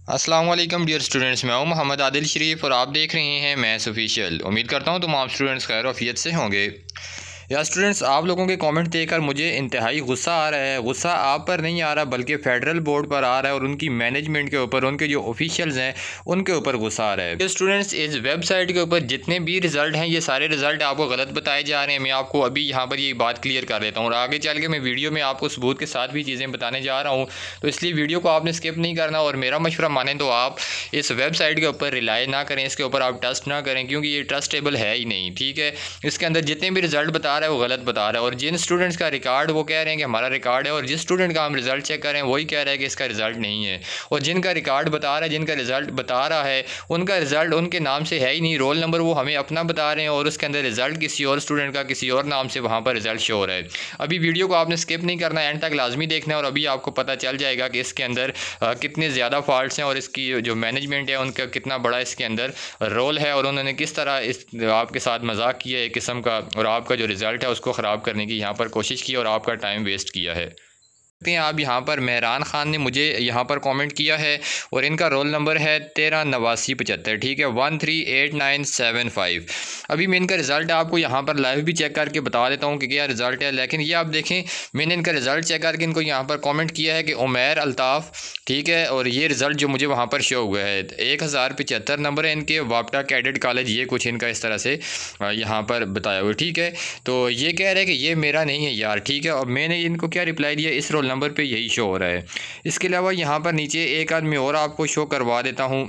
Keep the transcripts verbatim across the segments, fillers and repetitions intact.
अस्सलाम वालेकुम dear students, मैं हूं मोहम्मद आदिल शरीफ और आप देख रहे हैं मैथ्स ऑफिशियल। उम्मीद करता हूं तुम आप स्टूडेंट्स खैर आफियत से होंगे। यार स्टूडेंट्स, आप लोगों के कमेंट देखकर मुझे इंतहाई गुस्सा आ रहा है। गुस्सा आप पर नहीं आ रहा बल्कि फेडरल बोर्ड पर आ रहा है और उनकी मैनेजमेंट के ऊपर, उनके जो ऑफिशियल्स हैं उनके ऊपर गुस्सा आ रहा है। स्टूडेंट्स, इस वेबसाइट के ऊपर जितने भी रिजल्ट हैं ये सारे रिजल्ट आपको गलत बताए जा रहे हैं। मैं आपको अभी यहाँ पर ये बात क्लियर कर देता हूँ और आगे चल के मैं वीडियो में आपको सबूत के साथ भी चीज़ें बताने जा रहा हूँ, तो इसलिए वीडियो को आपने स्किप नहीं करना। और मेरा मशवरा माने तो आप इस वेबसाइट के ऊपर रिलाई ना करें, इसके ऊपर आप ट्रस्ट ना करें, क्योंकि ये ट्रस्टेबल है ही नहीं। ठीक है, इसके अंदर जितने भी रिजल्ट बता रहा है वो गलत बता रहा है। और जिन स्टूडेंट्स का रिकॉर्ड वो कह रहे हैं कि हमारा रिकॉर्ड है, और जिस स्टूडेंट का हम रिजल्ट चेक कर रहे हैं वही कह रहा है कि इसका रिजल्ट नहीं है। और जिनका रिकॉर्ड बता रहा है, जिनका रिजल्ट बता रहा है, उनका रिजल्ट उनके नाम से है ही नहीं। रोल नंबर वो हमें अपना बता रहे हैं और उसके अंदर रिजल्ट किसी और स्टूडेंट का किसी और नाम से वहाँ पर रिजल्ट शो हो रहा है। अभी वीडियो को आपने स्किप नहीं करना, एंड तक लाजमी देखना है और अभी आपको पता चल जाएगा कि इसके अंदर कितने ज़्यादा फॉल्ट्स हैं और इसकी जो मैनेजमेंट है उनका कितना बड़ा इसके अंदर रोल है और उन्होंने किस तरह इस आपके साथ मजाक किया है एक किस्म का, और आपका जो रिज़ल्ट है उसको ख़राब करने की यहाँ पर कोशिश की और आपका टाइम वेस्ट किया है। आप यहाँ पर मेहरान ख़ान ने मुझे यहाँ पर कमेंट किया है और इनका रोल नंबर है तेरह नवासी पचहत्तर। ठीक है, one three eight nine seven five. अभी मैं इनका रिज़ल्ट आपको यहाँ पर लाइव भी चेक करके बता देता हूँ कि क्या रिज़ल्ट है। लेकिन ये आप देखें, मैंने इनका रिज़ल्ट चेक करके इनको यहाँ पर कमेंट किया है कि उमैर अल्ताफ़। ठीक है, और ये रिज़ल्ट जो मुझे वहाँ पर शो हुआ है एक हज़ार पचहत्तर नंबर है इनके, वापटा कैडेट कॉलेज, ये कुछ इनका इस तरह से यहाँ पर बताया हुआ। ठीक है, तो ये कह रहे हैं कि ये मेरा नहीं है यार। ठीक है, और मैंने इनको क्या रिप्लाई दिया, इस रोल नंबर पे यही शो हो रहा है। इसके अलावा यहाँ पर नीचे एक आदमी और आपको शो करवा देता हूँ।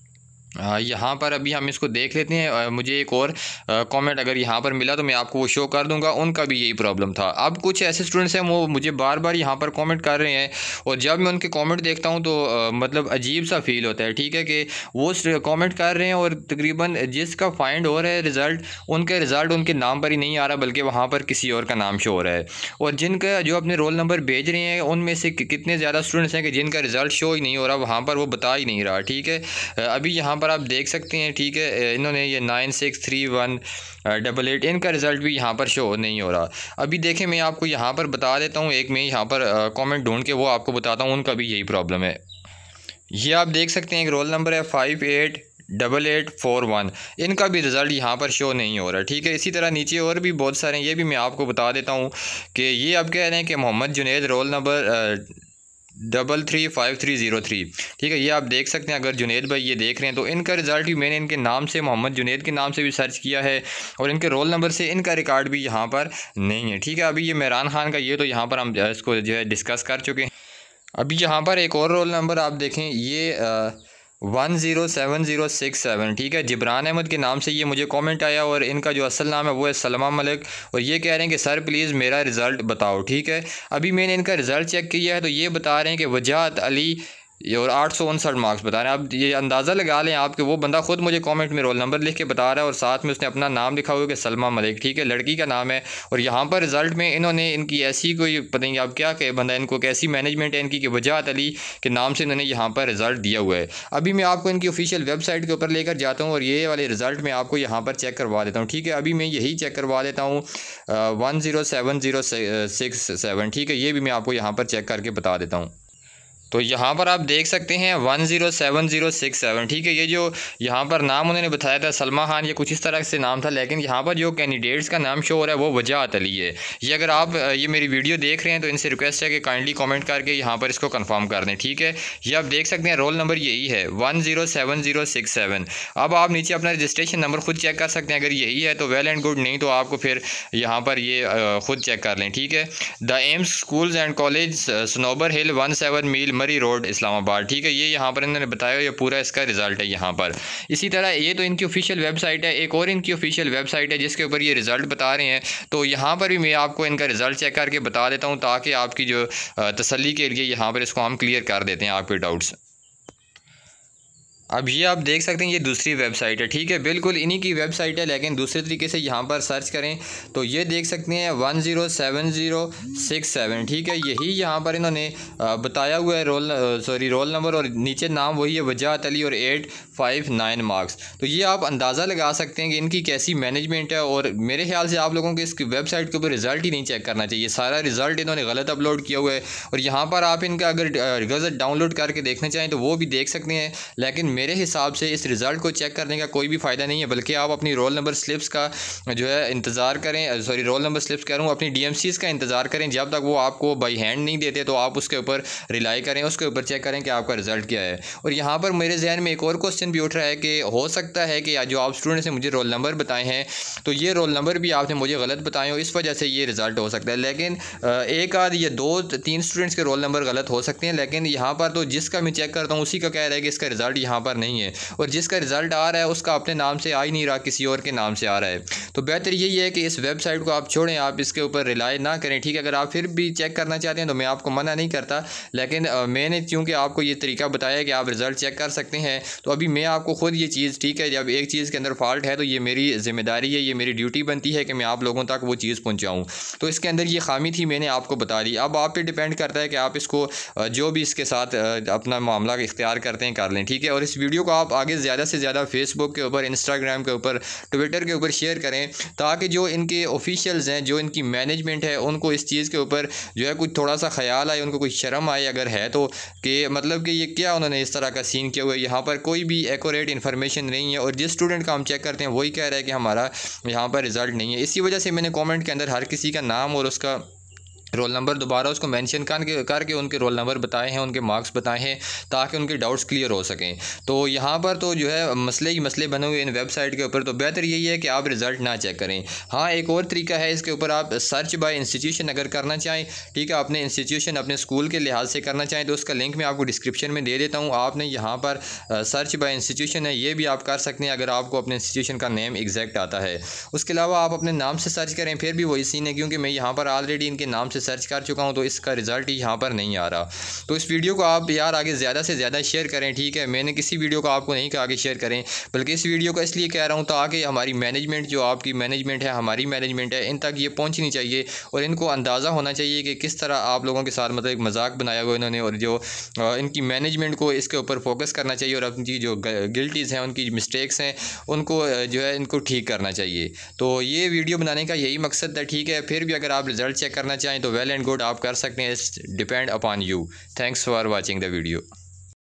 यहाँ पर अभी हम इसको देख लेते हैं। मुझे एक और कमेंट अगर यहाँ पर मिला तो मैं आपको वो शो कर दूंगा, उनका भी यही प्रॉब्लम था। अब कुछ ऐसे स्टूडेंट्स हैं वो मुझे बार बार यहाँ पर कमेंट कर रहे हैं और जब मैं उनके कमेंट देखता हूँ तो आ, मतलब अजीब सा फील होता है। ठीक है, कि वो कमेंट कर रहे हैं और तकरीबन जिसका फाइंड हो रहा है रिज़ल्ट, उनका रिज़ल्ट उनके नाम पर ही नहीं आ रहा बल्कि वहाँ पर किसी और का नाम शो हो रहा है। और जिनका जो अपने रोल नंबर भेज रहे हैं उनमें से कितने ज़्यादा स्टूडेंट्स हैं कि जिनका रिज़ल्ट शो ही नहीं हो रहा, वहाँ पर वो बता ही नहीं रहा। ठीक है, अभी यहाँ पर आप देख सकते हैं। ठीक है, इन्होंने ये nine six three one double eight, इनका रिज़ल्ट भी यहाँ पर शो नहीं हो रहा। अभी देखें, मैं आपको यहाँ पर बता देता हूँ, एक मैं यहाँ पर कमेंट ढूंढ के वो आपको बताता हूँ, उनका भी यही प्रॉब्लम है। ये आप देख सकते हैं एक रोल नंबर है five eight double eight four one, इनका भी रिज़ल्ट यहाँ पर शो नहीं हो रहा। ठीक है, इसी तरह नीचे और भी बहुत सारे हैं, ये भी मैं आपको बता देता हूँ कि ये अब कह रहे हैं कि Mohammed Junaid roll number double three five three zero three. ठीक है, ये आप देख सकते हैं। अगर जुनैद भाई ये देख रहे हैं तो इनका रिज़ल्ट भी मैंने इनके नाम से, मोहम्मद जुनैद के नाम से भी सर्च किया है और इनके रोल नंबर से इनका रिकॉर्ड भी यहाँ पर नहीं है। ठीक है, अभी ये मेहरान ख़ान का ये तो यहाँ पर हम इसको जो है डिस्कस कर चुके हैं। अभी यहाँ पर एक और रोल नंबर आप देखें, ये आ, one zero seven zero six seven. ठीक है, जिब्रान अहमद के नाम से ये मुझे कमेंट आया और इनका जो असल नाम है वो है सलमा मलिक, और ये कह रहे हैं कि सर प्लीज़ मेरा रिज़ल्ट बताओ। ठीक है, अभी मैंने इनका रिज़ल्ट चेक किया है तो ये बता रहे हैं कि वजाहत अली और आठ सौ उनसठ मार्क्स बता रहे हैं। अब ये अंदाज़ा लगा लें आप कि वो बंदा खुद मुझे कमेंट में रोल नंबर लिख के बता रहा है और साथ में उसने अपना नाम लिखा हुआ है कि सलमा मलिक। ठीक है, लड़की का नाम है और यहाँ पर रिज़ल्ट में इन्होंने इनकी ऐसी कोई पता नहीं आप क्या कहे बंदा, इनको कैसी मैनेजमेंट है इनकी कि वजाहत अली के नाम से इन्होंने यहाँ पर रिज़ल्ट दिया हुआ है। अभी मैं आपको इनकी ऑफिशियल वेबसाइट के ऊपर लेकर जाता हूँ और ये वाले रिज़ल्ट मैं आपको यहाँ पर चेक करवा देता हूँ। ठीक है, अभी मैं यही चेक करवा देता हूँ one zero seven zero six seven. ठीक है, ये भी मैं आपको यहाँ पर चेक करके बता देता हूँ। तो यहाँ पर आप देख सकते हैं one zero seven zero six seven. ठीक है, ये जो यहाँ पर नाम उन्होंने बताया था सलमा खान, ये कुछ इस तरह से नाम था, लेकिन यहाँ पर जो कैंडिडेट्स का नाम शो हो रहा है वो वजाहत अली है। ये अगर आप ये मेरी वीडियो देख रहे हैं तो इनसे रिक्वेस्ट है कि काइंडली कमेंट करके यहाँ पर इसको कंफर्म कर दें। ठीक है, ये आप देख सकते हैं रोल नंबर यही है one zero seven zero six seven. अब आप नीचे अपना रजिस्ट्रेशन नंबर खुद चेक कर सकते हैं, अगर यही है तो वेल एंड गुड, नहीं तो आपको फिर यहाँ पर ये खुद चेक कर लें। ठीक है, the aims schools and college Sanobar hill one seven मील मरी रोड इस्लामाबाद। ठीक है, ये यहाँ पर इन्होंने बताया, ये पूरा इसका रिज़ल्ट है यहाँ पर। इसी तरह ये तो इनकी ऑफिशियल वेबसाइट है, एक और इनकी ऑफिशियल वेबसाइट है जिसके ऊपर ये रिज़ल्ट बता रहे हैं। तो यहाँ पर भी मैं आपको इनका रिज़ल्ट चेक करके बता देता हूँ ताकि आपकी जो तसल्ली के लिए यहाँ पर इसको हम क्लियर कर देते हैं आपके डाउट्स। अब ये आप देख सकते हैं ये दूसरी वेबसाइट है, ठीक है, बिल्कुल इन्हीं की वेबसाइट है, लेकिन दूसरे तरीके से यहाँ पर सर्च करें तो ये देख सकते हैं one zero seven zero six seven, ठीक है, यही यहाँ पर इन्होंने बताया हुआ है रोल सॉरी रोल नंबर, और नीचे नाम वही है वजाहत अली और एट फाइव नाइन मार्क्स। तो ये आप अंदाज़ा लगा सकते हैं कि इनकी कैसी मैनेजमेंट है, और मेरे ख्याल से आप लोगों को इस वेबसाइट के ऊपर रिज़ल्ट ही नहीं चेक करना चाहिए, सारा रिज़ल्ट इन्होंने गलत अपलोड किया हुआ है। और यहाँ पर आप इनका अगर रिज़ल्ट डाउनलोड करके देखना चाहें तो वो भी देख सकते हैं, लेकिन मेरे हिसाब से इस रिज़ल्ट को चेक करने का कोई भी फ़ायदा नहीं है, बल्कि आप अपनी रोल नंबर स्लिप्स का जो है इंतज़ार करें, सॉरी रोल नंबर स्लिप्स कह रहा हूँ, अपनी डीएमसीज का इंतज़ार करें, जब तक वो आपको बाई हैंड नहीं देते तो आप उसके ऊपर रिलाई करें, उसके ऊपर चेक करें कि आपका रिज़ल्ट क्या है। और यहाँ पर मेरे जहन में एक और क्वेश्चन भी उठ रहा है कि हो सकता है कि जो आप स्टूडेंट्स ने मुझे रोल नंबर बताए हैं तो ये रोल नंबर भी आपने मुझे गलत बताए हो, इस वजह से ये रिज़ल्ट हो सकता है। लेकिन एक आध या दो तीन स्टूडेंट्स के रोल नंबर गलत हो सकते हैं, लेकिन यहाँ पर तो जिसका मैं चेक करता हूँ उसी का कह रहा है कि इसका रिज़ल्ट यहाँ पर नहीं है, और जिसका रिज़ल्ट आ रहा है उसका अपने नाम से आ ही नहीं रहा, किसी और के नाम से आ रहा है। तो बेहतर यही है कि इस वेबसाइट को आप छोड़ें, आप इसके ऊपर रिलाई ना करें, ठीक है। अगर आप फिर भी चेक करना चाहते हैं तो मैं आपको मना नहीं करता, लेकिन मैंने क्योंकि आपको ये तरीका बताया कि आप रिज़ल्ट चेक कर सकते हैं, तो अभी मैं आपको खुद ये चीज़, ठीक है, जब एक चीज़ के अंदर फॉल्ट है तो ये मेरी ज़िम्मेदारी है, ये मेरी ड्यूटी बनती है कि मैं आप लोगों तक वो चीज़ पहुँचाऊँ। तो इसके अंदर ये खामी थी, मैंने आपको बता दी। अब आप पे डिपेंड करता है कि आप इसको जो भी इसके साथ अपना मामला इख्तियार करते हैं कर लें, ठीक है। और इस वीडियो को आप आगे ज़्यादा से ज़्यादा फेसबुक के ऊपर, इंस्टाग्राम के ऊपर, ट्विटर के ऊपर शेयर करें, ताकि जो इनके ऑफिशियल्स हैं, जो इनकी मैनेजमेंट है, उनको इस चीज़ के ऊपर जो है कुछ थोड़ा सा ख्याल आए, उनको कोई शर्म आए अगर है तो, कि मतलब कि ये क्या उन्होंने इस तरह का सीन किया हुआ है। यहाँ पर कोई भी एक्यूरेट इन्फॉर्मेशन नहीं है, और जिस स्टूडेंट का हम चेक करते हैं वही कह रहा है कि हमारा यहाँ पर रिज़ल्ट नहीं है। इसी वजह से मैंने कमेंट के अंदर हर किसी का नाम और उसका रोल नंबर दोबारा उसको मेंशन करके करके उनके रोल नंबर बताए हैं, उनके मार्क्स बताए हैं, ताकि उनके डाउट्स क्लियर हो सकें। तो यहाँ पर तो जो है मसले ही मसले बने हुए इन वेबसाइट के ऊपर, तो बेहतर यही है कि आप रिज़ल्ट ना चेक करें। हाँ, एक और तरीका है इसके ऊपर, आप सर्च बाय इंस्टीट्यूशन अगर करना चाहें, ठीक है, अपने इंस्टीट्यूशन अपने स्कूल के लिहाज से करना चाहें तो उसका लिंक मैं आपको डिस्क्रिप्शन में दे देता हूँ। आपने यहाँ पर सर्च बाय इंस्टीट्यूशन है, ये भी आप कर सकते हैं अगर आपको अपने इंस्टीट्यूशन का नेम एग्जैक्ट आता है। उसके अलावा आप अपने नाम से सर्च करें, फिर भी वही सीन है, क्योंकि मैं यहाँ पर ऑलरेडी इनके नाम से सर्च कर चुका हूँ, तो इसका रिज़ल्ट ही यहाँ पर नहीं आ रहा। तो इस वीडियो को आप यार आगे ज़्यादा से ज़्यादा शेयर करें, ठीक है। मैंने किसी वीडियो को आपको नहीं कहा कि शेयर करें, बल्कि इस वीडियो को इसलिए कह रहा हूँ ताकि हमारी मैनेजमेंट, जो आपकी मैनेजमेंट है, हमारी मैनेजमेंट है, इन तक ये पहुँचनी चाहिए, और इनको अंदाज़ा होना चाहिए कि किस तरह आप लोगों के साथ मतलब एक मजाक बनाया हुआ इन्होंने, और जो इनकी मैनेजमेंट को इसके ऊपर फोकस करना चाहिए, और अपनी जो गिल्टीज़ हैं, उनकी मिस्टेक्स हैं, उनको जो है इनको ठीक करना चाहिए। तो ये वीडियो बनाने का यही मकसद है, ठीक है। फिर भी अगर आप रिज़ल्ट चेक करना चाहें तो वेल एंड गुड, आप कर सकते हैं, depend upon you. Thanks for watching the video.